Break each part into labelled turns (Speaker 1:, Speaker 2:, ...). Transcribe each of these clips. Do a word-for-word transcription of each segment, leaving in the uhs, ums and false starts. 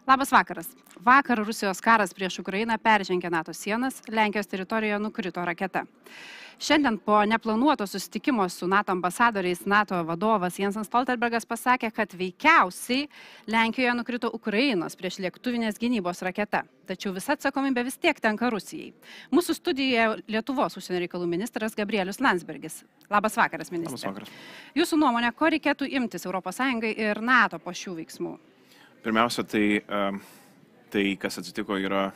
Speaker 1: Labas vakaras. Vakar Rusijos karas prieš Ukrainą peržengė NATO sienas, Lenkijos teritorijoje nukrito raketa. Šiandien po neplanuoto susitikimo su NATO ambasadoriais NATO vadovas Jensas Stoltenbergas pasakė, kad veikiausiai Lenkijoje nukrito Ukrainos prieš lėktuvinės gynybos raketa. Tačiau visa atsakomybė vis tiek tenka Rusijai. Mūsų studijoje Lietuvos užsienio reikalų ministras Gabrielius Landsbergis. Labas vakaras, ministrė.
Speaker 2: Labas vakaras.
Speaker 1: Jūsų nuomonė, ko reikėtų imtis Europos Sąjungai ir NATO po šių veiksmų?
Speaker 2: Pirmiausia, tai, tai kas atsitiko, yra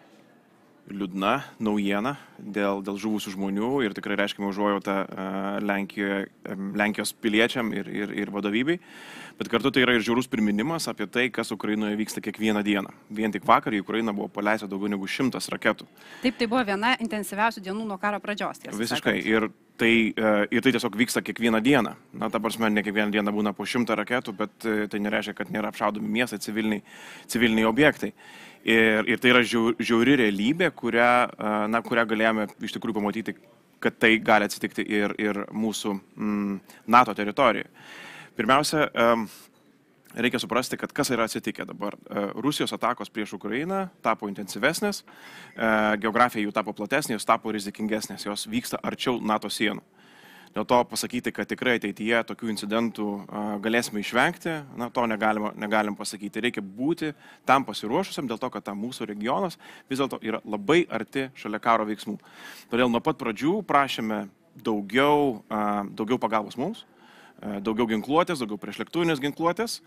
Speaker 2: liūdna naujiena dėl, dėl žuvusių žmonių ir tikrai reiškia užuojautą Lenkijoje, Lenkijos piliečiam ir, ir, ir vadovybei. Bet kartu tai yra ir žiaurus priminimas apie tai, kas Ukrainoje vyksta kiekvieną dieną. Vien tik vakar į Ukrainą buvo paleista daugiau negu šimtas raketų.
Speaker 1: Taip, tai buvo viena intensyviausių dienų nuo karo pradžios.
Speaker 2: Visiškai. Ir tai, ir tai tiesiog vyksta kiekvieną dieną. Na, ta prasme, ne kiekvieną dieną būna po šimtą raketų, bet tai nereiškia, kad nėra apšaudomi miestai, civiliniai, civiliniai objektai. Ir, ir tai yra žiauri realybė, kurią, na, kurią galėjome iš tikrųjų pamatyti, kad tai gali atsitikti ir, ir mūsų mm, NATO teritorijoje. Pirmiausia, reikia suprasti, kad kas yra atsitikę dabar. Rusijos atakos prieš Ukrainą tapo intensyvesnės, geografija jų tapo platesnė, jos tapo rizikingesnės, jos vyksta arčiau NATO sienų. Dėl to pasakyti, kad tikrai ateityje tokių incidentų galėsime išvengti, na, to negalima, negalim pasakyti. Reikia būti tam pasiruošusiam, dėl to, kad tam mūsų regionas vis dėlto yra labai arti šalia karo veiksmų. Todėl nuo pat pradžių prašėme daugiau, daugiau pagalbos mums, daugiau ginkluotės, daugiau priešlėktuvinės ginkluotės,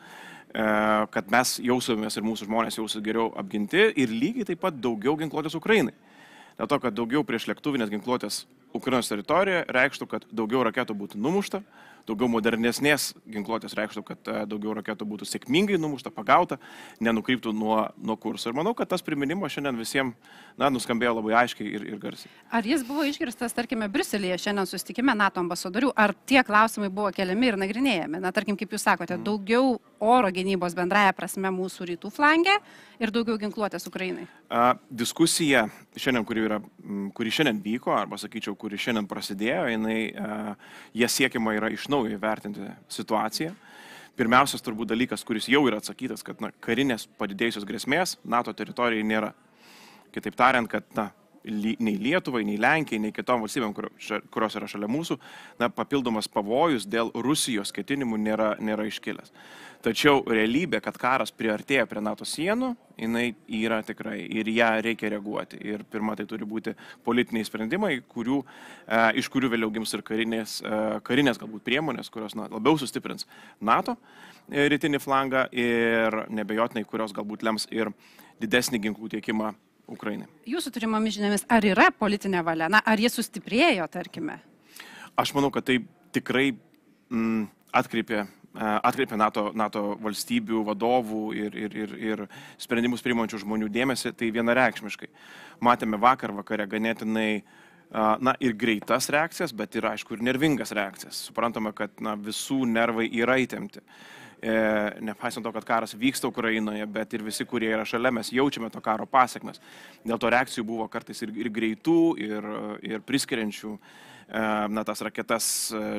Speaker 2: kad mes jausumės ir mūsų žmonės jausų geriau apginti ir lygiai taip pat daugiau ginkluotės Ukrainai. Dėl to, kad daugiau priešlėktuvinės ginkluotės Ukrainos teritorijoje reikštų, kad daugiau raketų būtų numušta, daugiau modernesnės ginkluotės reikštų, kad daugiau raketų būtų sėkmingai numušta, pagauta, nenukryptų nuo, nuo kurso. Ir manau, kad tas priminimas šiandien visiems, na, nuskambėjo labai aiškiai ir, ir garsiai.
Speaker 1: Ar jis buvo išgirstas, tarkime, Briuselyje šiandien susitikime NATO ambasadorių, ar tie klausimai buvo keliami ir nagrinėjami? Na, tarkim, kaip jūs sakote, daugiau oro gynybos bendraja prasme mūsų rytų flange ir daugiau ginkluotės Ukrainai?
Speaker 2: A, diskusija, šiandien, kuri, yra, kuri šiandien vyko, arba sakyčiau, kuri šiandien prasidėjo, jinai, a, jie siekiama yra iš naujo įvertinti situaciją. Pirmiausias turbūt dalykas, kuris jau yra atsakytas, kad na, karinės padidėjusios grėsmės NATO teritorijai nėra. Kitaip tariant, kad na, nei Lietuvai, nei Lenkijai, nei kitom valstybėm, kurios yra šalia mūsų, na, papildomas pavojus dėl Rusijos ketinimų nėra, nėra iškilęs. Tačiau realybė, kad karas priartėja prie NATO sienų, jinai yra tikrai ir ją reikia reaguoti. Ir pirma, tai turi būti politiniai sprendimai, kurių, e, iš kurių vėliau gims ir karinės, e, karinės galbūt priemonės, kurios na, labiau sustiprins NATO e, rytinį flangą ir nebejotinai, kurios galbūt lems ir didesnį ginklų tiekimą Ukrainai.
Speaker 1: Jūsų turimomis žiniomis, ar yra politinė valia? Na, ar jie sustiprėjo, tarkime?
Speaker 2: Aš manau, kad tai tikrai mm, atkreipė, atkreipė NATO, NATO valstybių vadovų ir, ir, ir, ir sprendimus priimančių žmonių dėmesį, tai vienareikšmiškai. Matėme vakar vakare ganėtinai na, ir greitas reakcijas, bet ir, aišku, ir nervingas reakcijas. Suprantame, kad na, visų nervai yra įtempti. E, nepaisant to, kad karas vyksta Ukrainoje, bet ir visi, kurie yra šalia, mes jaučiame to karo pasiekmes. Dėl to reakcijų buvo kartais ir, ir greitų, ir, ir priskiriančių e, na, tas raketas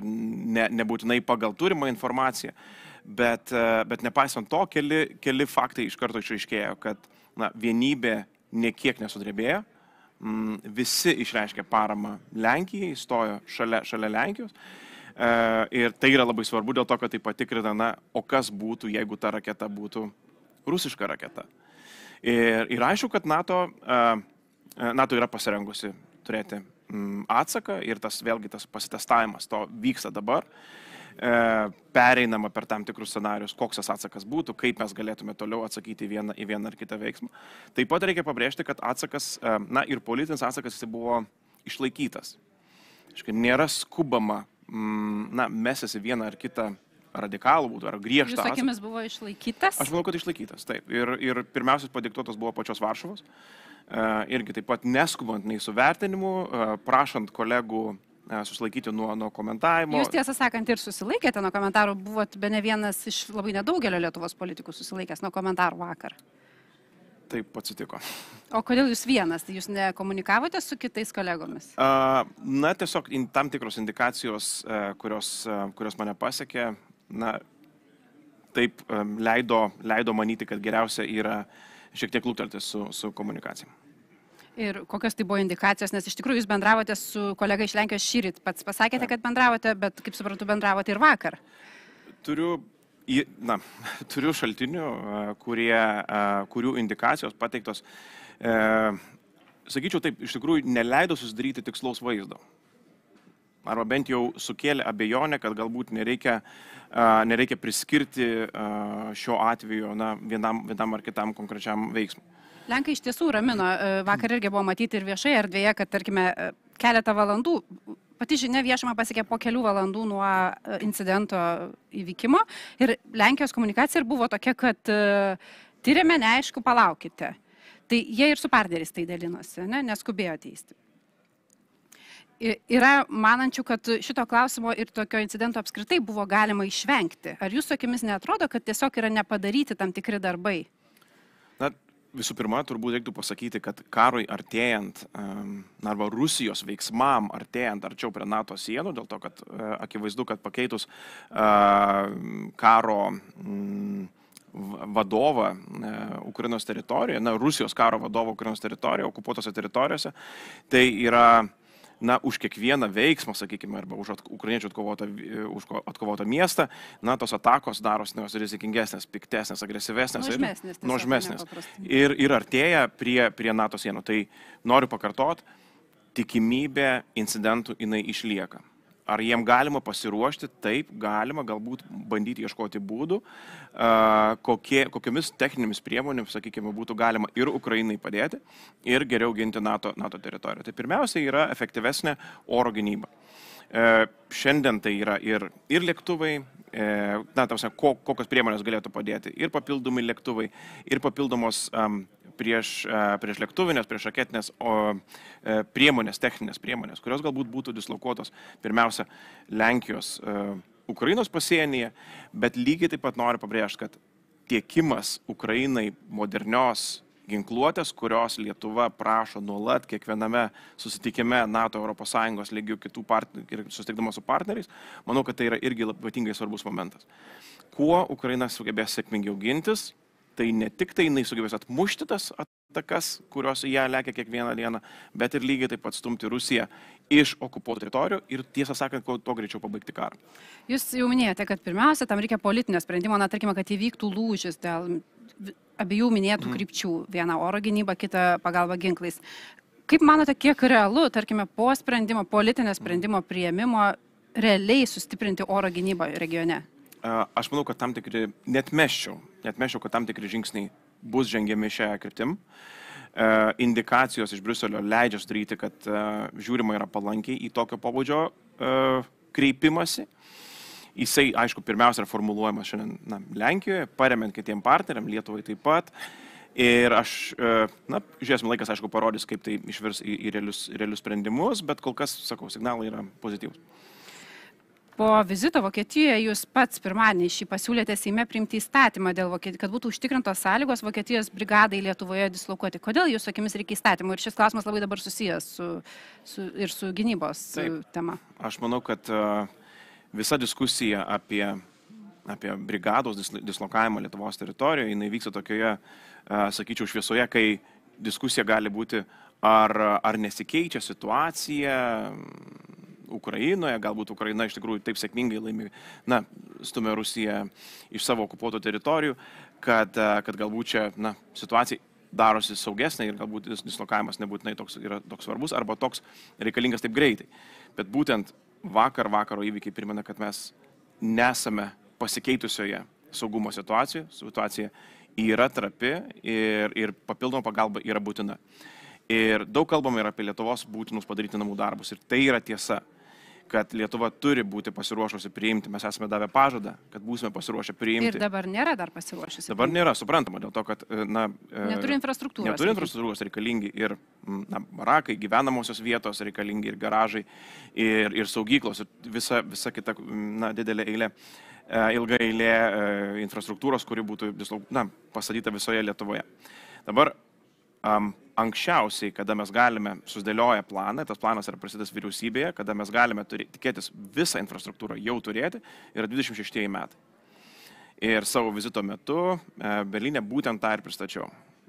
Speaker 2: ne, nebūtinai pagal turimą informaciją. Bet, e, bet nepaisant to, keli, keli faktai iš karto išaiškėjo, kad na, vienybė niekiek nesudrebėjo. Mm, visi išreiškė paramą Lenkijai, stojo šalia, šalia Lenkijos. Uh, ir tai yra labai svarbu dėl to, kad tai patikrina, na, o kas būtų, jeigu ta raketa būtų rusiška raketa. Ir, ir aišku, kad NATO, uh, NATO yra pasirengusi turėti um, atsaką ir tas vėlgi tas pasitestavimas to vyksta dabar. Uh, pereinama per tam tikrus scenarius, koks tas atsakas būtų, kaip mes galėtume toliau atsakyti vieną, į vieną ar kitą veiksmą. Taip pat reikia pabrėžti, kad atsakas, uh, na ir politinis atsakas jis buvo išlaikytas. Aiškiai, nėra skubama na, mesėsi vieną ar kitą radikalų būtų, ar griežtą.
Speaker 1: Jūsų akimis buvo išlaikytas?
Speaker 2: Aš manau, kad išlaikytas, taip. Ir, ir pirmiausias padiktuotas buvo pačios Varšuvos. E, irgi taip pat neskubant nei su vertinimu, e, prašant kolegų e, susilaikyti nuo, nuo komentavimo.
Speaker 1: Jūs tiesą sakant ir susilaikėte nuo komentarų, buvot bene vienas iš labai nedaugelio Lietuvos politikų susilaikęs nuo komentarų vakar.
Speaker 2: Taip atsitiko.
Speaker 1: O kodėl jūs vienas? Tai jūs nekomunikavote su kitais kolegomis?
Speaker 2: Na, tiesiog tam tikros indikacijos, kurios, kurios mane pasiekė, na, taip leido, leido manyti, kad geriausia yra šiek tiek lūktelti su, su komunikacija.
Speaker 1: Ir kokios tai buvo indikacijos, nes iš tikrųjų jūs bendravote su kolega iš Lenkijos šįryt, pats pasakėte, kad bendravote, bet kaip suprantu, bendravote ir vakar.
Speaker 2: Turiu, na, turiu šaltinių, kurie, kurių indikacijos pateiktos, e, sakyčiau taip, iš tikrųjų neleido susidaryti tikslaus vaizdo. Arba bent jau sukėlė abejonę, kad galbūt nereikia, nereikia priskirti šio atveju na, vienam, vienam ar kitam konkrečiam veiksmui.
Speaker 1: Lenkai iš tiesų ramino, vakar irgi buvo matyti ir viešai erdvėje, kad, tarkime, keletą valandų, pati žinia viešama pasiekė po kelių valandų nuo incidento įvykimo ir Lenkijos komunikacija ir buvo tokia, kad tyrėme, neaišku, palaukite. Tai jie ir su partneriais tai dalinosi, ne? Neskubėjo teisti. Yra manančių, kad šito klausimo ir tokio incidento apskritai buvo galima išvengti. Ar jūsų akimis neatrodo, kad tiesiog yra nepadaryti tam tikri darbai?
Speaker 2: Na, visų pirma, turbūt reiktų pasakyti, kad karui artėjant, arba Rusijos veiksmam artėjant arčiau prie NATO sienų, dėl to, kad akivaizdu, kad pakeitus karo vadovą Ukrainos teritorijoje, na, Rusijos karo vadovą Ukrainos teritorijoje, okupuotose teritorijose, tai yra na, už kiekvieną veiksmą, sakykime, arba už ukrainiečių atkovotą, už atkovotą miestą, na, tos atakos darosi jos rizikingesnės, piktesnės, agresyvesnės
Speaker 1: nuožmesnės.
Speaker 2: Ir, nuožmesnės. Ir, ir artėja prie, prie NATO sienų. Tai noriu pakartot, tikimybė incidentų jinai išlieka. Ar jiem galima pasiruošti? Taip, galima galbūt bandyti ieškoti būdų, kokie, kokiomis techninėmis priemonėmis, sakykime, būtų galima ir Ukrainai padėti, ir geriau ginti NATO, NATO teritoriją. Tai pirmiausia yra efektyvesnė oro gynyba. Šiandien tai yra ir, ir lėktuvai, na, tausia, kokios priemonės galėtų padėti, ir papildomi lėktuvai, ir papildomos um, prieš, prieš lėktuvinės, prieš raketinės o, priemonės, techninės priemonės, kurios galbūt būtų dislokuotos pirmiausia Lenkijos, Ukrainos pasienyje, bet lygiai taip pat noriu pabrėžti, kad tiekimas Ukrainai modernios ginkluotės, kurios Lietuva prašo nuolat kiekviename susitikime NATO, Europos Sąjungos lygių kitų partnerių, susitikdama su partneriais, manau, kad tai yra irgi ypatingai svarbus momentas. Kuo Ukraina sugebės sėkmingiau gintis, tai ne tik tai jinai sugebės atmušti tas atakas, kurios į ją lekia kiekvieną dieną, bet ir lygiai taip pat stumti Rusiją iš okupuotų teritorijų ir tiesą sakant, kuo to greičiau pabaigti karą.
Speaker 1: Jūs jau minėjote, kad pirmiausia, tam reikia politinio sprendimo, na, tarkime, kad įvyktų lūžis dėl abiejų minėtų mm. krypčių. Viena oro gynyba, kita pagalba ginklais. Kaip manote, kiek realu, tarkime, po sprendimo, politinio sprendimo priėmimo realiai sustiprinti oro gynybą regione?
Speaker 2: Aš manau, kad tam tikri, netmeščiau, netmeščiau, kad tam tikri žingsniai bus žengiami šią kryptim. Indikacijos iš Briuselio leidžia sudaryti, kad žiūrima yra palankiai į tokio pobūdžio kreipimąsi. Jisai, aišku, pirmiausia yra formuluojamas šiandien na, Lenkijoje, paremiant kitiem partneriam, Lietuvai taip pat. Ir aš, na, žiūrėsim, laikas, aišku, parodys, kaip tai išvirs į, į realius, realius sprendimus, bet kol kas, sakau, signalai yra pozityvus.
Speaker 1: Po vizito Vokietijoje jūs pats pirmadienį šį pasiūlėte Seime priimti įstatymą, dėl Vokietijos, kad būtų užtikrintos sąlygos Vokietijos brigadai Lietuvoje dislokuoti. Kodėl jūsų akimis reikia įstatymų? Ir šis klausimas labai dabar susijęs su, su, ir su gynybos Taip. tema.
Speaker 2: Aš manau, kad uh, visa diskusija apie, apie brigados dislokavimą Lietuvos teritorijoje, jinai vyksta tokioje, uh, sakyčiau, šviesoje, kai diskusija gali būti, ar, ar nesikeičia situacija Ukrainoje, galbūt Ukraina iš tikrųjų taip sėkmingai laimi, na, stumia Rusiją iš savo okupuotų teritorijų, kad, kad galbūt čia, na, situacija darosi saugesnė ir galbūt dislokavimas nebūtinai toks yra toks svarbus arba toks reikalingas taip greitai. Bet būtent vakar vakaro įvykiai primena, kad mes nesame pasikeitusioje saugumo situacijoje, situacija yra trapi ir, ir papildoma pagalba yra būtina. Ir daug kalbama ir apie Lietuvos būtinus padaryti namų darbus. Ir tai yra tiesa, kad Lietuva turi būti pasiruošusi priimti. Mes esame davę pažadą, kad būsime pasiruošę priimti.
Speaker 1: Ir dabar nėra dar pasiruošusi.
Speaker 2: Dabar nėra, suprantama, dėl to, kad na,
Speaker 1: neturi infrastruktūros.
Speaker 2: Neturi infrastruktūros, reikalingi ir na, barakai, gyvenamosios vietos, reikalingi ir garažai, ir, ir saugyklos, ir visa, visa kita na, didelė eilė, ilga eilė infrastruktūros, kuri būtų na, pastatyta visoje Lietuvoje. Dabar Um, anksčiausiai, kada mes galime susidėlioję planą, tas planas yra prasidės vyriausybėje, kada mes galime turi, tikėtis visą infrastruktūrą jau turėti, yra dvidešimt šeštieji metai. Ir savo vizito metu Berlyne būtent tą ir pristačiau.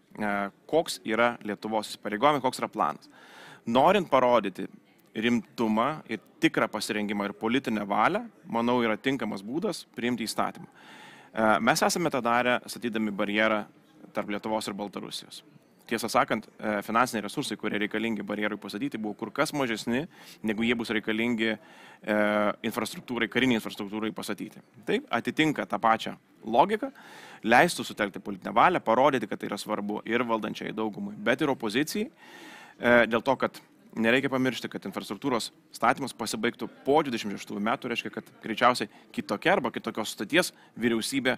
Speaker 2: Koks yra Lietuvos įsipareigojimai, koks yra planas. Norint parodyti rimtumą ir tikrą pasirengimą ir politinę valią, manau, yra tinkamas būdas priimti įstatymą. Mes esame tą darę, statydami barjerą tarp Lietuvos ir Baltarusijos. Tiesą sakant, finansiniai resursai, kurie reikalingi barjerui pastatyti, buvo kur kas mažesni, negu jie bus reikalingi infrastruktūrai, kariniai infrastruktūrai pastatyti. Taip, atitinka tą pačią logiką, leistų sutelkti politinę valią, parodyti, kad tai yra svarbu ir valdančiai daugumai, bet ir opozicijai, dėl to, kad nereikia pamiršti, kad infrastruktūros statymas pasibaigtų po dvidešimt šeštųjų metų, reiškia, kad greičiausiai kitokia arba kitokios staties vyriausybė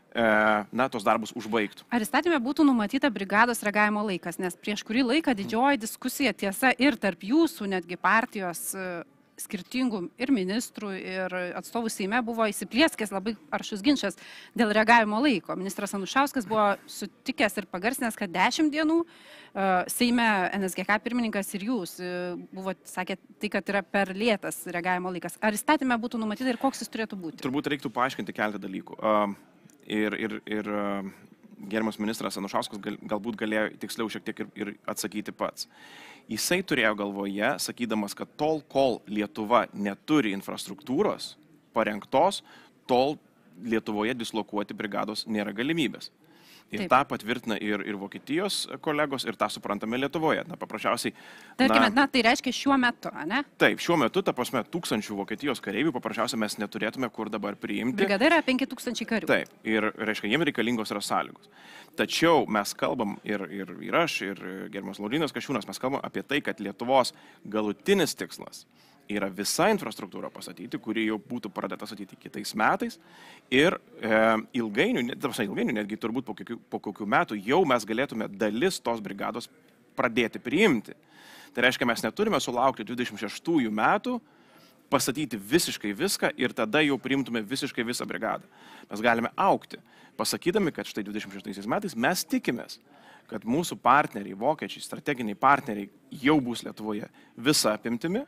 Speaker 2: na, tos darbus užbaigtų.
Speaker 1: Ar įstatymė būtų numatyta brigados reagavimo laikas, nes prieš kurį laiką didžioji diskusija tiesa ir tarp jūsų netgi partijos skirtingų ir ministrų, ir atstovų Seime buvo įsiplieskęs labai aršus ginčas dėl reagavimo laiko. Ministras Anušauskas buvo sutikęs ir pagarsinęs, kad dešimt dienų, Seime N S G K pirmininkas ir jūs buvo sakė tai, kad yra per lėtas reagavimo laikas. Ar įstatymė būtų numatyta ir koks jis turėtų būti?
Speaker 2: Turbūt reiktų paaiškinti keletą dalykų. Ir, ir, ir gerbiamas ministras Anušauskas gal, galbūt galėjo tiksliau šiek tiek ir, ir atsakyti pats. Jisai turėjo galvoje, sakydamas, kad tol, kol Lietuva neturi infrastruktūros parengtos, tol Lietuvoje dislokuoti brigados nėra galimybės. Ir Taip. tą patvirtina ir, ir Vokietijos kolegos, ir tą suprantame Lietuvoje. Na, paprasčiausiai...
Speaker 1: Tarkime, na, na, tai reiškia šiuo metu, ne?
Speaker 2: Taip, šiuo metu, ta prasme, tūkstančių Vokietijos kareivių paprasčiausiai mes neturėtume kur dabar priimti.
Speaker 1: Brigada yra penki tūkstančiai karių.
Speaker 2: Taip, ir, reiškia, jiems reikalingos yra sąlygos. Tačiau mes kalbam, ir, ir, ir aš, ir gerbiamas Laurynas Kasčiūnas, mes kalbam apie tai, kad Lietuvos galutinis tikslas yra visa infrastruktūra pastatyti, kuri jau būtų pradėta statyti kitais metais ir e, ilgainiui, ilgainiui, netgi turbūt po kokių, po kokių metų jau mes galėtume dalis tos brigados pradėti priimti. Tai reiškia, mes neturime sulaukti dvidešimt šeštųjų metų, pastatyti visiškai viską ir tada jau priimtume visiškai visą brigadą. Mes galime augti, pasakydami, kad štai dvidešimt šeštaisiais metais mes tikimės, kad mūsų partneriai, vokiečiai, strateginiai partneriai jau bus Lietuvoje visa apimtimi.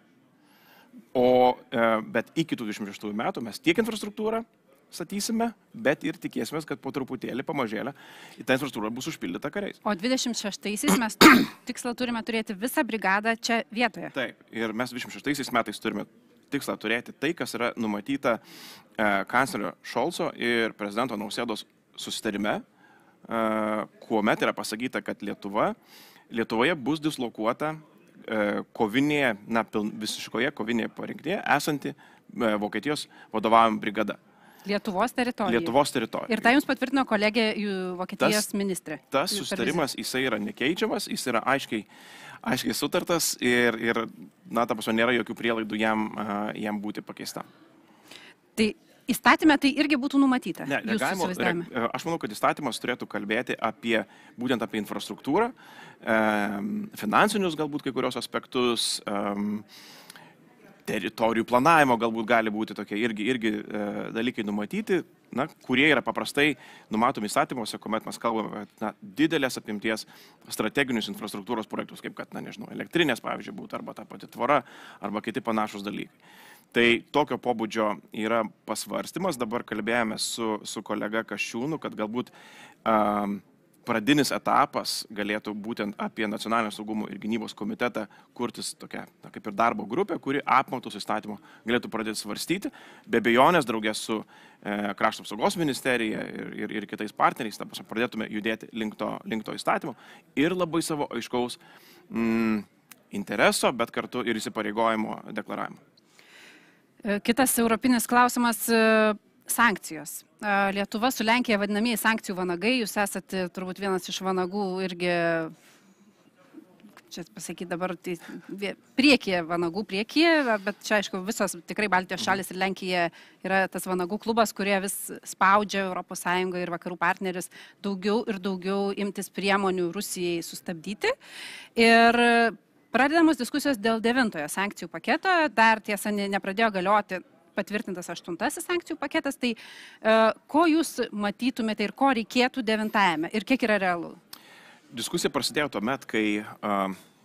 Speaker 2: O, bet iki dvidešimt šeštųjų metų mes tiek infrastruktūrą statysime, bet ir tikėsimės, kad po truputėlį pamažėlę ta infrastruktūra bus užpildyta kariais.
Speaker 1: O dvidešimt šeštaisiais mes tikslą turime turėti visą brigadą čia vietoje.
Speaker 2: Taip, ir mes dvidešimt šeštaisiais metais turime tikslą turėti tai, kas yra numatyta e, kanclerio Šolco ir prezidento Nausėdos susitarime, e, kuomet yra pasakyta, kad Lietuva, Lietuvoje bus dislokuota kovinėje, na, visiškoje kovinėje parengtėje esanti Vokietijos vadovaujama brigada.
Speaker 1: Lietuvos teritorija.
Speaker 2: Lietuvos teritorija.
Speaker 1: Ir tai jums patvirtino kolegė Vokietijos
Speaker 2: tas,
Speaker 1: ministrė.
Speaker 2: Tas susitarimas, jisai yra nekeičiamas, jis yra aiškiai, aiškiai sutartas ir, ir na, ta prasme, nėra jokių prielaidų jam, jam būti pakeista. Tai
Speaker 1: įstatymė tai irgi būtų numatyta?
Speaker 2: Ne, reagavimo, re, aš manau, kad įstatymas turėtų kalbėti apie, būtent apie infrastruktūrą, e, finansinius galbūt kai kurios aspektus, e, teritorijų planavimo galbūt gali būti tokie irgi, irgi e, dalykai numatyti, na, kurie yra paprastai numatomi įstatymuose, kuomet mes kalbame apie na, didelės apimties strateginius infrastruktūros projektus, kaip kad, na, nežinau, elektrinės, pavyzdžiui, būtų, arba ta pati tvora, arba kiti panašus dalykai. Tai tokio pobūdžio yra pasvarstymas, dabar kalbėjome su, su kolega Kasčiūnu, kad galbūt um, pradinis etapas galėtų būtent apie nacionalinio saugumo ir gynybos komitetą kurtis tokia, na, kaip ir darbo grupė, kuri apmatus įstatymo galėtų pradėti svarstyti, be abejonės draugės su e, Krašto apsaugos ministerija ir, ir, ir kitais partneriais, ta prasme, pradėtume judėti link to, link to įstatymo ir labai savo aiškaus mm, intereso, bet kartu ir įsipareigojimo deklaravimo.
Speaker 1: Kitas europinis klausimas - sankcijos. Lietuva su Lenkija vadinamieji sankcijų vanagai, jūs esate turbūt vienas iš vanagų irgi, čia pasakyti dabar, tai priekyje, vanagų priekyje, bet čia aišku visos tikrai Baltijos šalis ir Lenkija yra tas vanagų klubas, kurie vis spaudžia Europos Sąjungą ir vakarų partnerius daugiau ir daugiau imtis priemonių Rusijai sustabdyti. Ir pradedamos diskusijos dėl devintojo sankcijų paketo, dar tiesa ne, nepradėjo galioti patvirtintas aštuntasis sankcijų paketas, tai uh, ko jūs matytumėte ir ko reikėtų devintajame ir kiek yra realu?
Speaker 2: Diskusija prasidėjo tuomet, kai uh,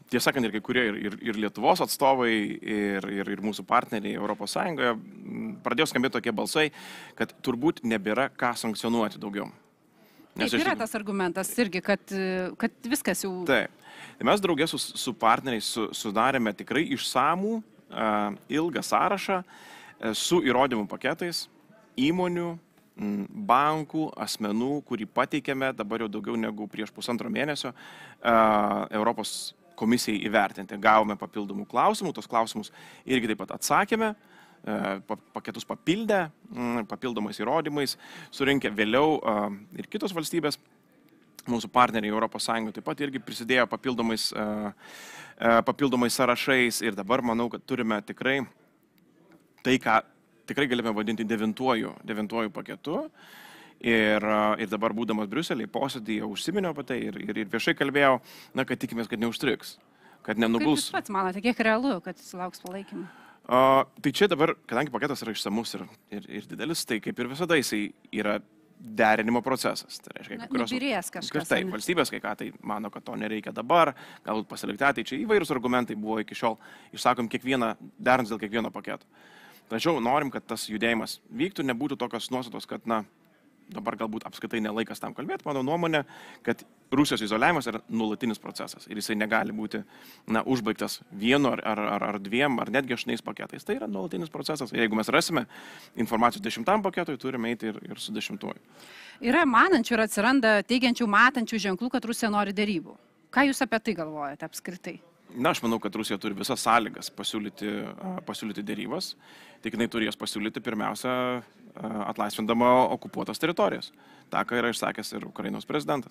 Speaker 2: tiesą sakant, ir kai kurie ir, ir, ir Lietuvos atstovai, ir, ir, ir mūsų partneriai Europos Sąjungoje pradėjo skambėti tokie balsai, kad turbūt nebėra ką sankcionuoti daugiau.
Speaker 1: Nes taip, yra tas argumentas irgi, kad, kad viskas jau...
Speaker 2: Taip. Tai mes draugė su, su partneriais su, sudarėme tikrai išsamų, uh, ilgą sąrašą uh, su įrodymų paketais įmonių, m, bankų, asmenų, kurį pateikėme dabar jau daugiau negu prieš pusantro mėnesio uh, Europos komisijai įvertinti. Gavome papildomų klausimų, tos klausimus irgi taip pat atsakėme, paketus papildę, papildomais įrodymais, surinkę vėliau ir kitos valstybės, mūsų partneriai Europos Sąjungoje taip pat irgi prisidėjo papildomais, papildomais sąrašais ir dabar manau, kad turime tikrai tai, ką tikrai galime vadinti devintuoju, devintuoju paketu. Ir, ir dabar būdamas Briuselėje posėdyje užsiminiau apie tai ir, ir, ir viešai kalbėjau, na, kad tikimės, kad neužstriks, kad nenuguls.
Speaker 1: Kaip jūs pats manote, kiek realu, kad sulauks palaikymą?
Speaker 2: Uh, tai čia dabar, kadangi paketas yra išsamus ir, ir, ir didelis, tai kaip ir visada jisai yra derinimo procesas. Tai reiškia,
Speaker 1: Na,
Speaker 2: kurios,
Speaker 1: nubirės kažkas.
Speaker 2: Taip, valstybės kai ką tai mano, kad to nereikia dabar, galbūt pasilikti ateičiai. Įvairūs argumentai buvo iki šiol, išsakom kiekvieną, derins dėl kiekvieno paketo. Tačiau norim, kad tas judėjimas vyktų, nebūtų tokios nuostatos, kad, na, dabar galbūt apskritai nelaikas tam kalbėti, mano nuomonė, kad Rusijos izoliavimas yra nuolatinis procesas ir jisai negali būti, na, užbaigtas vienu ar, ar, ar dviem, ar netgi aštuoniais paketais. Tai yra nuolatinis procesas. Ir jeigu mes rasime informacijos dešimtam paketui, turime eiti ir, ir su dešimtuoju.
Speaker 1: Yra manančių ir atsiranda teigiančių, matančių ženklų, kad Rusija nori derybų. Ką jūs apie tai galvojate apskritai?
Speaker 2: Na, aš manau, kad Rusija turi visas sąlygas pasiūlyti, pasiūlyti derybas. Tik jinai turi jas pasiūlyti pirmiausia atlaisvindama okupuotas teritorijas. Ta, ką yra išsakęs ir Ukrainos prezidentas.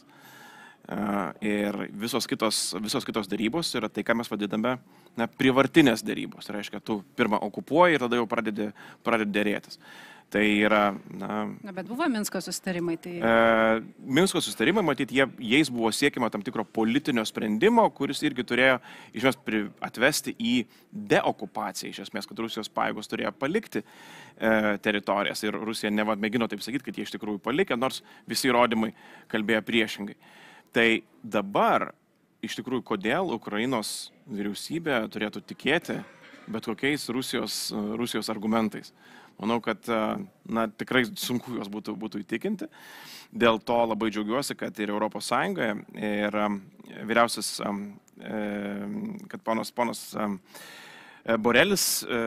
Speaker 2: Ir visos kitos, visos kitos derybos yra tai, ką mes vadiname, na, prievartinės derybos. Tai reiškia, tu pirmą okupuoji ir tada jau pradedi, pradedi derėtis. Tai yra, na...
Speaker 1: Na, bet buvo Minsko susitarimai, tai...
Speaker 2: E, Minsko susitarimai, matyt, jie, jais buvo siekiama tam tikro politinio sprendimo, kuris irgi turėjo iš esmės atvesti į deokupaciją, iš esmės, kad Rusijos pajėgos turėjo palikti e, teritorijas. Ir Rusija nevad mėgino taip sakyti, kad jie iš tikrųjų palikė, nors visi įrodymai kalbėjo priešingai. Tai dabar, iš tikrųjų, kodėl Ukrainos vyriausybė turėtų tikėti bet kokiais Rusijos, Rusijos argumentais? Manau, kad, na, tikrai sunku juos būtų, būtų įtikinti. Dėl to labai džiaugiuosi, kad ir Europos Sąjungoje, ir vyriausias, kad ponas, ponas Borelis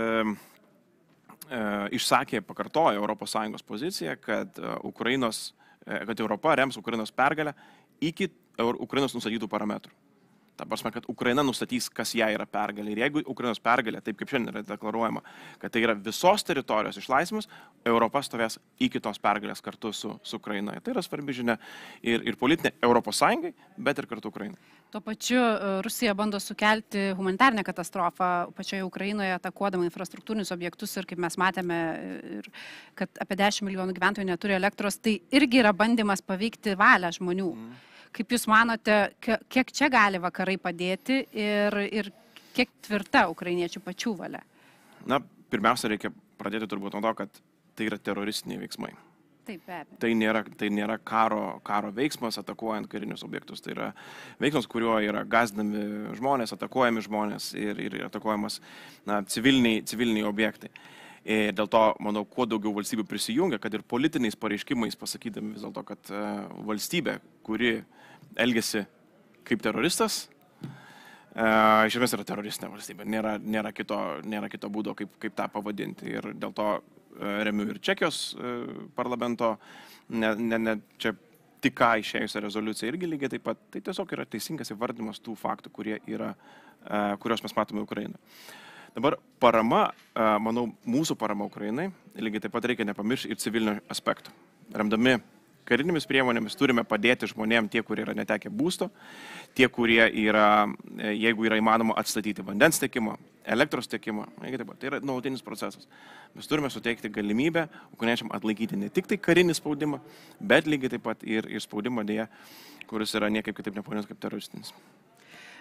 Speaker 2: išsakė, pakartojo Europos Sąjungos poziciją, kad, Ukrainos, kad Europa rems Ukrainos pergalę iki Ukrainos nustatytų parametrų. Ta prasme, kad Ukraina nustatys, kas jai yra pergalė. Ir jeigu Ukrainos pergalė, taip kaip šiandien yra deklaruojama, kad tai yra visos teritorijos išlaisvimas, Europa stovės iki tos pergalės kartu su, su Ukraina. Tai yra svarbi žinia ir, ir politinė Europos Sąjungai, bet ir kartu Ukrainai.
Speaker 1: Tuo pačiu Rusija bando sukelti humanitarnę katastrofą pačioje Ukrainoje, atakuodama infrastruktūrinius objektus ir kaip mes matėme, ir, kad apie dešimt milijonų gyventojų neturi elektros, tai irgi yra bandymas paveikti valią žmonių. Mm. Kaip Jūs manote, kiek čia gali vakarai padėti ir, ir kiek tvirta ukrainiečių pačių valia?
Speaker 2: Na, pirmiausia, reikia pradėti turbūt nuo to, kad tai yra teroristiniai veiksmai.
Speaker 1: Taip, be abejo. Tai
Speaker 2: nėra, tai nėra karo, karo veiksmas atakuojant karinius objektus. Tai yra veiksmas, kuriuo yra gazdami žmonės, atakuojami žmonės ir, ir atakuojamas, na, civiliniai, civiliniai objektai. Ir dėl to, manau, kuo daugiau valstybių prisijungia, kad ir politiniais pareiškimais pasakydami vis dėlto, kad uh, valstybė, kuri elgiasi kaip teroristas, uh, iš esmės yra teroristinė valstybė. Nėra, nėra, kito, nėra kito būdo, kaip, kaip tą pavadinti. Ir dėl to uh, remiu ir Čekijos uh, parlamento, ne, ne, ne, čia tik ką išėjusią rezoliuciją irgi lygiai taip pat. Tai tiesiog yra teisingas įvardymas tų faktų, kurie yra, uh, kuriuos mes matome Ukrainoje. Dabar parama, manau, mūsų parama Ukrainai, lygiai taip pat reikia nepamiršti ir civilinio aspektų. Remdami karinėmis priemonėmis turime padėti žmonėms, tie, kurie yra netekę būsto, tie, kurie yra, jeigu yra įmanoma atstatyti vandens tiekimą, elektros tiekimą, lygiai taip pat. Tai yra nuolatinis procesas. Mes turime suteikti galimybę ukrainiečiam atlaikyti ne tik tai karinį spaudimą, bet lygiai taip pat ir, ir spaudimą dėja, kuris yra niekaip kitaip nepavadinamas kaip teroristinis.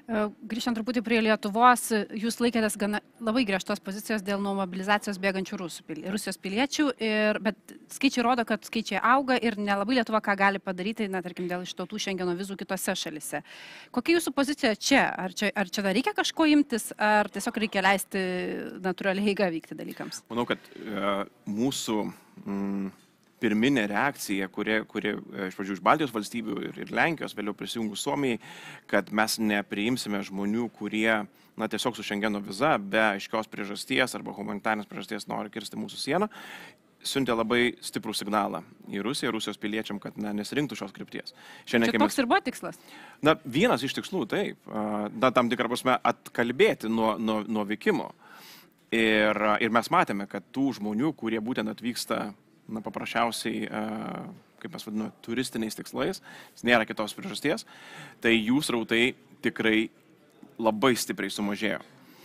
Speaker 1: Grįžtant truputį prie Lietuvos, jūs laikėtės gana, labai griežtos pozicijos dėl nuo mobilizacijos bėgančių Rusų, Rusijos piliečių, ir, bet skaičiai rodo, kad skaičiai auga ir nelabai Lietuva ką gali padaryti, na, tarkim, dėl išduotų Šengeno vizų kitose šalise. Kokia jūsų pozicija čia? Ar čia, ar čia dar reikia kažko imtis, ar tiesiog reikia leisti natūraliai eiga vykti dalykams?
Speaker 2: Manau, kad e, mūsų mm, pirminė reakcija, kuri, kuri iš pradžių iš Baltijos valstybių ir, ir Lenkijos, vėliau prisijungus Suomijai, kad mes nepriimsime žmonių, kurie na, tiesiog su Šengeno viza be aiškios priežasties arba humanitarnės priežasties nori kirsti mūsų sieną, siuntė labai stiprų signalą į Rusiją, Rusijos piliečiam, kad na, nesirinktų šios krypties.
Speaker 1: Šiandien, čia toks mes... ir buvo tikslas?
Speaker 2: Na, vienas iš tikslų, taip. Na, tam tikrą prasme atkalbėti nuo, nuo, nuo vykimo. Ir, ir mes matėme, kad tų žmonių, kurie būtent atvyksta na, paprasčiausiai, kaip mes vadiname, turistiniais tikslais, nėra kitos priežasties, tai jų srautai tikrai labai stipriai sumažėjo.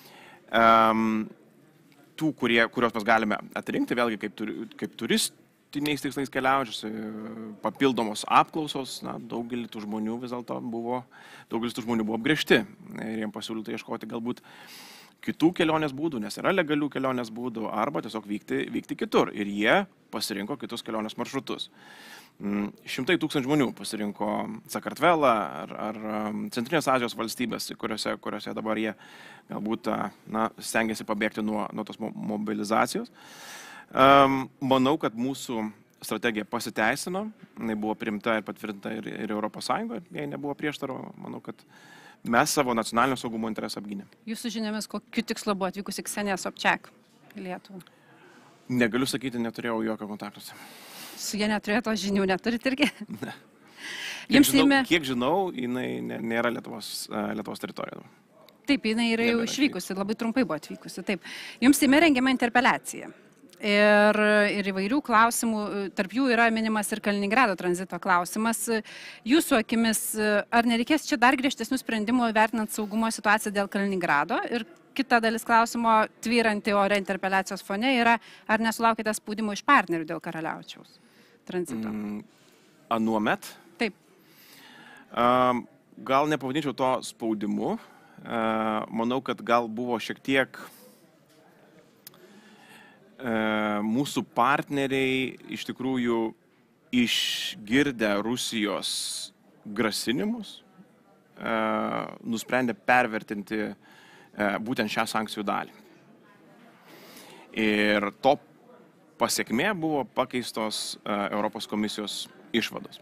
Speaker 2: Um, tų, kurie, kurios mes galime atrinkti, vėlgi kaip, turi, kaip turistiniais tikslais keliaujančius, papildomos apklausos, na, daugelis tų žmonių vis dėlto buvo, daugelis tų žmonių buvo apgręžti ir jiems pasiūlyta ieškoti galbūt kitų kelionės būdų, nes yra legalių kelionės būdų, arba tiesiog vykti, vykti kitur. Ir jie pasirinko kitus kelionės maršrutus. Šimtai tūkstančių žmonių pasirinko Sakartvelą ar, ar Centrinės Azijos valstybės, kuriuose, kuriuose dabar jie galbūt na, stengiasi pabėgti nuo, nuo tos mobilizacijos. Um, manau, kad mūsų strategija pasiteisino, jinai buvo priimta ir patvirtinta ir, ir Europos Sąjungoje, jei nebuvo prieštaro, manau, kad mes savo nacionalinio saugumo interesą apgynėm.
Speaker 1: Jūsų žiniomis, kokiu tikslu buvo atvykusi Ksenija Sobčiak į Lietuvą?
Speaker 2: Negaliu sakyti, neturėjau jokio kontakto.
Speaker 1: Su jie neturėjo tos žinių, neturit irgi?
Speaker 2: Ne. Kiek,
Speaker 1: Jums
Speaker 2: žinau,
Speaker 1: įmė...
Speaker 2: kiek žinau, jinai nėra Lietuvos, Lietuvos teritorijoje.
Speaker 1: Taip, jinai yra jau išvykusi, labai trumpai buvo atvykusi. Taip. Jums įmė rengiama interpeliacija. Ir, ir įvairių klausimų, tarp jų yra minimas ir Kaliningrado tranzito klausimas. Jūsų akimis, ar nereikės čia dar griežtesnių sprendimų vertinant saugumo situaciją dėl Kaliningrado? Ir kita dalis klausimo, tvyranti ore interpeliacijos fone, yra, ar nesulaukite spaudimo iš partnerių dėl Karaliaučiaus tranzito?
Speaker 2: Mm, anuomet?
Speaker 1: Taip.
Speaker 2: Um, gal nepavadinčiau to spaudimu. Uh, manau, kad gal buvo šiek tiek mūsų partneriai iš tikrųjų išgirdę Rusijos grasinimus nusprendė pervertinti būtent šią sankcijų dalį. Ir to pasiekmė buvo pakeistos Europos komisijos išvados.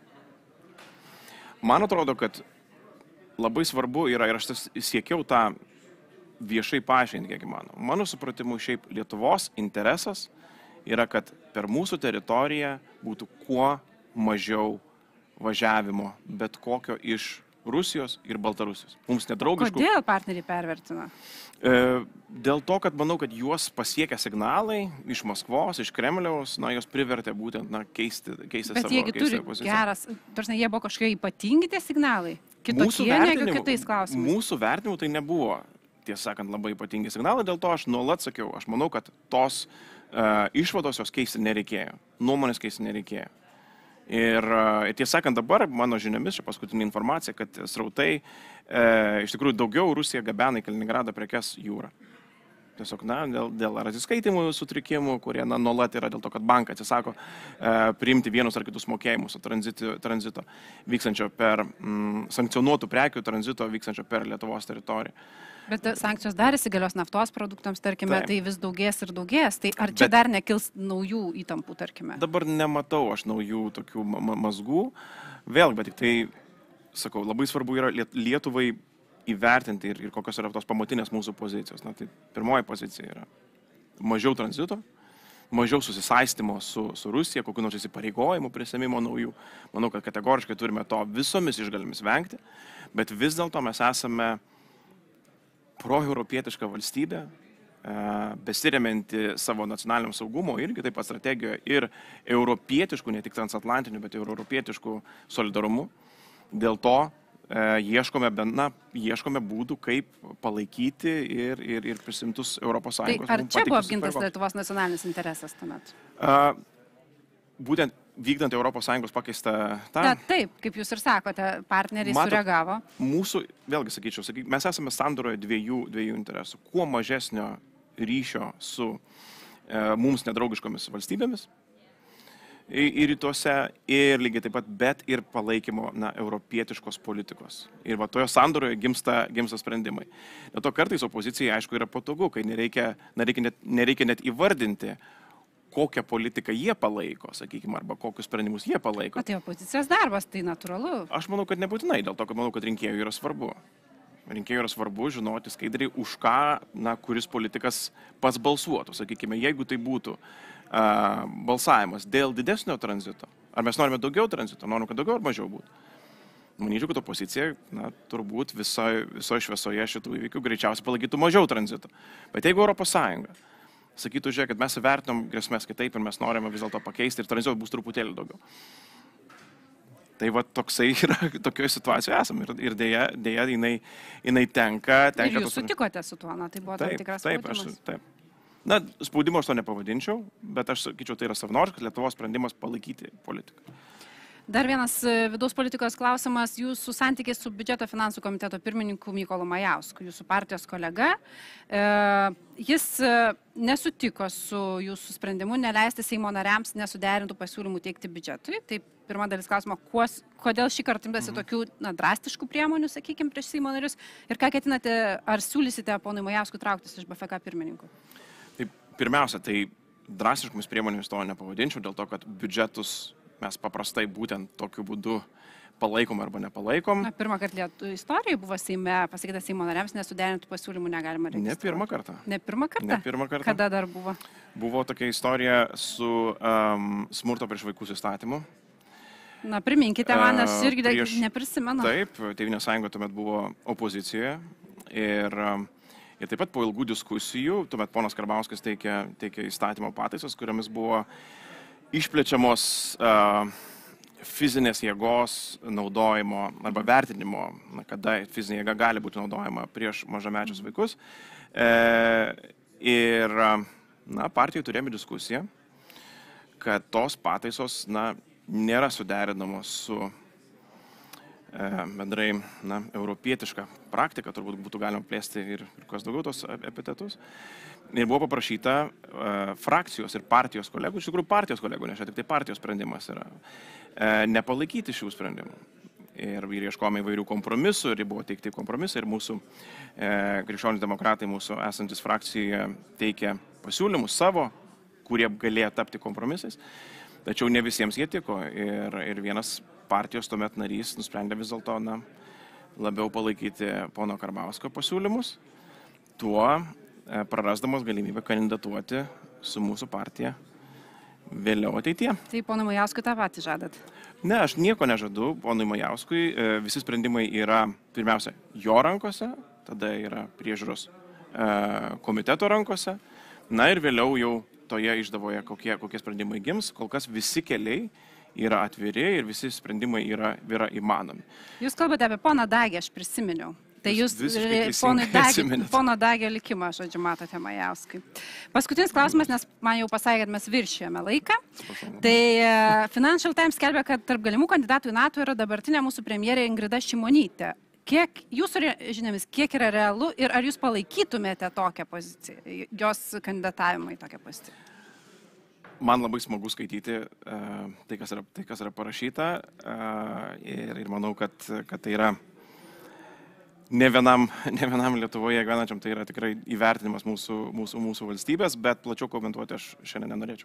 Speaker 2: Man atrodo, kad labai svarbu yra, ir aš siekiau tą viešai paaiškinti, kiek įmanoma. Mano supratimu, šiaip Lietuvos interesas yra, kad per mūsų teritoriją būtų kuo mažiau važiavimo, bet kokio iš Rusijos ir Baltarusijos. Mums nedraugiškų...
Speaker 1: Kodėl partneriai pervertina?
Speaker 2: E, dėl to, kad manau, kad juos pasiekia signalai iš Maskvos, iš Kremliaus, na, jos privertė būtent, na, keisti, keisti
Speaker 1: bet
Speaker 2: savo,
Speaker 1: jie turi
Speaker 2: poziciją.
Speaker 1: Geras, tarsi jie buvo kažkokie ypatingi tie signalai? Kitokie negu kitais klausimais?
Speaker 2: Mūsų vertinimu tai nebuvo, tiesą sakant, labai ypatingi signalai, dėl to aš nuolat sakiau, aš manau, kad tos uh, išvados jos keisti nereikėjo, nuomonės keisti nereikėjo. Ir uh, tiesą sakant, dabar mano žiniomis, čia paskutinė informacija, kad srautai, uh, iš tikrųjų daugiau Rusija gabena į Kaliningradą prekes jūrą. Tiesiog, na, dėl, dėl atsiskaitimų sutrikimų, kurie, na, nuolat yra dėl to, kad bankai atsisako uh, priimti vienus ar kitus mokėjimus tranzito, tranzito vykstančio per mm, sankcionuotų prekių tranzito vykstančio per Lietuvos teritoriją.
Speaker 1: Bet sankcijos dar įsigalios naftos produktams, tarkime,
Speaker 2: Taip.
Speaker 1: tai vis daugės ir daugės. Tai ar čia Bet dar nekils naujų įtampų, tarkime?
Speaker 2: Dabar nematau aš naujų tokių ma mazgų. Vėlgi, bet tik tai, sakau, labai svarbu yra Lietuvai įvertinti ir, ir kokios yra tos pamatinės mūsų pozicijos. Na, tai pirmoji pozicija yra mažiau tranzito, mažiau susisaistimo su, su Rusija, kokių nors įsipareigojimų prisėmimo naujų. Manau, kad kategoriškai turime to visomis išgalimis vengti, bet vis dėlto mes esame proeuropietiška valstybė, besiremianti savo nacionaliniam saugumo irgi taip pat strategijoje ir europietiškų, ne tik transatlantinių, bet ir europietiškų solidarumų. Dėl to ieškome, na, ieškome būdų, kaip palaikyti ir, ir, ir prisimtus Europos Sąjungos.
Speaker 1: Tai ar čia buvo apgintas Lietuvos nacionalinis interesas tuomet?
Speaker 2: Uh, būtent vykdant Europos Sąjungos pakeistą tą...
Speaker 1: Na, taip, kaip jūs ir sakote, partneriai
Speaker 2: Matot,
Speaker 1: sureagavo.
Speaker 2: Mūsų, vėlgi sakyčiau, saky, mes esame sandoroje dviejų, dviejų interesų. Kuo mažesnio ryšio su e, mums nedraugiškomis valstybėmis į rytuose ir lygiai taip pat, bet ir palaikymo na, europietiškos politikos. Ir va toje sandoroje gimsta, gimsta sprendimai. Dėl to kartais opozicijai, aišku, yra patogu, kai nereikia, nereikia, net, nereikia net įvardinti, kokią politiką jie palaiko, sakykime, arba kokius sprendimus jie palaiko.
Speaker 1: O tai opozicijos darbas, tai natūralu.
Speaker 2: Aš manau, kad nebūtinai, dėl to, kad manau, kad rinkėjų yra svarbu. Rinkėjų yra svarbu žinoti skaidriai, už ką, na, kuris politikas pats balsuotų. Sakykime, jeigu tai būtų uh, balsavimas dėl didesnio tranzito, ar mes norime daugiau tranzito, norime, kad daugiau ar mažiau būtų. Manyčiau, kad opozicija, na, turbūt visoje viso šviesoje šitų įvykių greičiausiai palaikytų mažiau tranzito. Bet jeigu Europos Sąjunga sakytų, žiūrėk, kad mes įvertinom grėsmės kitaip ir mes norime vis dėlto pakeisti ir tranzito bus truputėlį daugiau. Tai va toksai yra, tokioje situacijoje esame ir, ir dėja, dėja jinai, jinai tenka. tenka
Speaker 1: Ir jūs
Speaker 2: tos...
Speaker 1: sutikote su tuo, na, tai buvo tam tikras
Speaker 2: taip,
Speaker 1: spaudimas.
Speaker 2: aš, taip. Na, spaudimo aš to nepavadinčiau, bet aš sakyčiau, tai yra savanoriškas Lietuvos sprendimas palaikyti politiką.
Speaker 1: Dar vienas vidaus politikos klausimas, jūsų santykiai su biudžeto finansų komiteto pirmininku Mykolu Majausku, jūsų partijos kolega. E, jis nesutiko su jūsų sprendimu neleisti Seimo nariams nesuderintų pasiūlymų teikti biudžetui. Tai pirma dalis klausimo, kuo, kodėl šį kartą imtasi mhm. tokių na, drastiškų priemonių, sakykime, prieš Seimo narius ir ką ketinate, ar siūlysite ponui Majauskui trauktis iš B F K pirmininkų?
Speaker 2: Tai pirmiausia, tai drastiškomis priemonėmis to nepavadinčiau, dėl to, kad biudžetus mes paprastai būtent tokiu būdu palaikom arba nepalaikom.
Speaker 1: Na, pirmą kartą Lietuvos istorijoje buvo Seime pasakyta Seimo nariams nesuderintų pasiūlymų negalima registruoti.
Speaker 2: Ne pirmą kartą.
Speaker 1: Ne pirmą kartą?
Speaker 2: Ne pirmą kartą.
Speaker 1: Kada dar buvo?
Speaker 2: Buvo tokia istorija su um, smurto prieš vaikus įstatymu.
Speaker 1: Na, priminkite man, aš irgi
Speaker 2: prieš...
Speaker 1: neprisimenu.
Speaker 2: Taip, Tėvynės sąjunga tuomet buvo opozicijoje ir, ir taip pat po ilgų diskusijų, tuomet ponas Karbauskis teikė, teikė įstatymo pataisas, kuriomis buvo išplečiamos uh, fizinės jėgos naudojimo arba vertinimo, na, kada fizinė jėga gali būti naudojama prieš mažamečius vaikus. E, ir na, partijai turėjome diskusiją, kad tos pataisos na, nėra suderinamos su e, bendrai na, europietiška praktika, turbūt būtų galima plėsti ir, ir kas daugiau tos epitetus. Ir buvo paprašyta uh, frakcijos ir partijos kolegų, iš tikrųjų partijos kolegų, nes čia tik tai partijos sprendimas yra, uh, nepalaikyti šių sprendimų. Ir, ir ieškome įvairių kompromisų, ir buvo teikti kompromisai, ir mūsų uh, krikščionys demokratai, mūsų esantis frakcijoje teikė pasiūlymus savo, kurie galėjo tapti kompromisais, tačiau ne visiems jie tiko. Ir, ir vienas partijos tuomet narys nusprendė vis dėlto na, labiau palaikyti pono Karbauskio pasiūlymus, tuo prarasdamas galimybę kandidatuoti su mūsų partija vėliau ateityje.
Speaker 1: Tai ponui Majauskui tą patį žadat?
Speaker 2: Ne, aš nieko nežadu ponui Majauskui. Visi sprendimai yra pirmiausia jo rankose, tada yra priežiūros komiteto rankose, na ir vėliau jau toje išdavoje kokie, kokie sprendimai gims. Kol kas visi keliai yra atviri ir visi sprendimai yra, yra įmanomi.
Speaker 1: Jūs kalbate apie poną Dagį, aš prisiminiau. Tai jūs
Speaker 2: Dagį,
Speaker 1: pono Dagio likimą, žodžiu, matote Majauskui. Paskutinis klausimas, nes man jau pasakė, kad mes viršijome laiką. Tai Financial Times skelbia, kad tarp galimų kandidatų į NATO yra dabartinė mūsų premjerė Ingrida Šimonytė. Kiek jūsų žiniomis, kiek yra realu ir ar jūs palaikytumėte tokią poziciją, jos kandidatavimą į tokią poziciją?
Speaker 2: Man labai smagu skaityti uh, tai, kas yra, tai, kas yra parašyta uh, ir, ir manau, kad, kad tai yra ne vienam, ne vienam Lietuvoje gyvenančiam, tai yra tikrai įvertinimas mūsų, mūsų, mūsų valstybės, bet plačiau komentuoti aš šiandien nenorėčiau.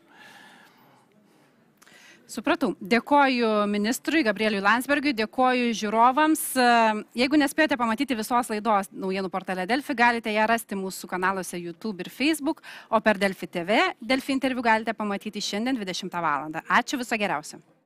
Speaker 1: Supratau. Dėkoju ministrui Gabrieliui Landsbergiui, dėkoju žiūrovams. Jeigu nespėjote pamatyti visos laidos naujienų portale Delfi, galite ją rasti mūsų kanaluose YouTube ir Facebook, o per Delfi T V Delfi interviu galite pamatyti šiandien dvidešimtą valandą. Ačiū, viso geriausio.